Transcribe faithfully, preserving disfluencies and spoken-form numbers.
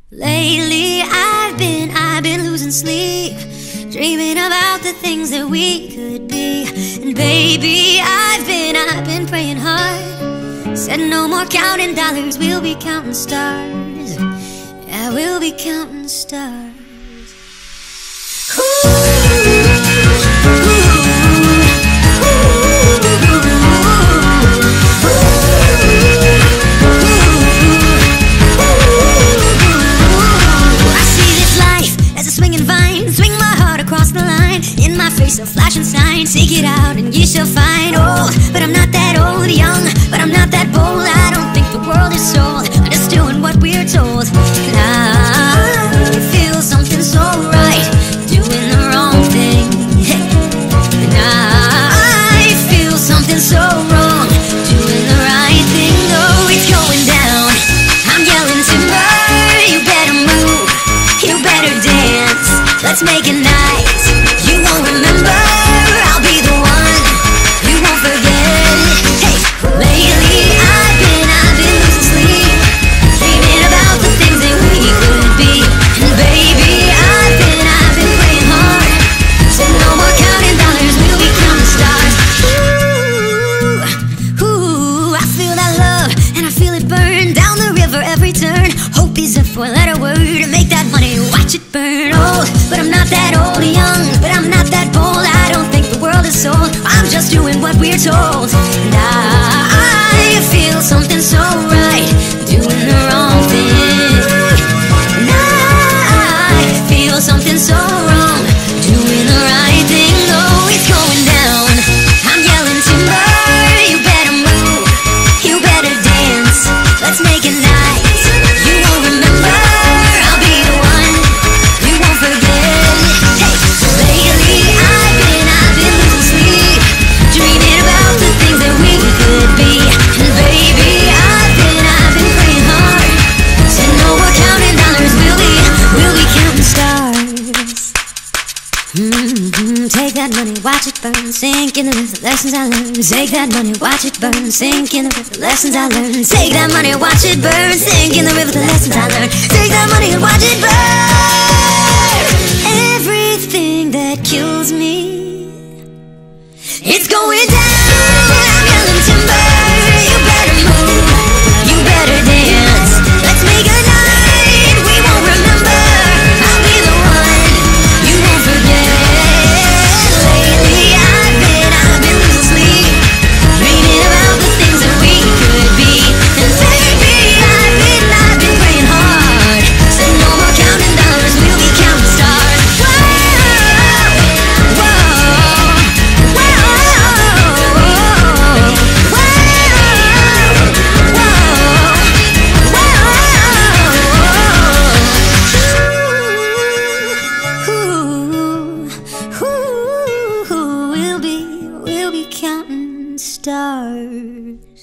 Lately I've been, I've been losing sleep, dreaming about the things that we could be. And baby, I've been, I've been praying hard. Said no more counting dollars, we'll be counting stars. Yeah, we'll be counting stars. Ooh. A flashing sign, seek it out and you shall find. Old, but I'm not that old. Young, but I'm not that bold. I don't think the world is sold, I'm just doing what we're told. And I feel something so right, doing the wrong thing. And I feel something so wrong, doing the right thing. Oh, it's going down, I'm yelling timber. You better move, you better dance. Let's make a night you won't remember. I'll be the one you won't forget. Hey, lately I've been, I've been losing sleep, dreaming about the things that we could be. And baby, I've been, I've been praying hard. Said no more counting dollars, we'll be counting stars. Ooh, ooh, I feel that love and I feel it burn down the river every turn. Hope is a four-letter word to make that money, watch it burn. Old, but I'm not that old. Young, but I'm not that bold. I don't think the world is sold, I'm just doing what we're told. And I, I feel something so right, doing the wrong thing. And I feel something so wrong, doing the right thing. Oh, it's going down, I'm yelling timber. You better move, you better dance. Let's make a night you won't remember. I'll be the one you won't forget. Mm-hmm. Take that money, watch it burn, sink in the river, lessons I learned. Take that money, watch it burn, sink in the river, lessons I learned. Take that money, watch it burn, sink in the river, the lessons I learned. Take that money and watch it burn. Everything that kills me, it's going down. I'm yelling timber. You better move, you better dance. Let's make a night we won't remember. I'll be the one you won't forget. We'll be, we'll be counting stars.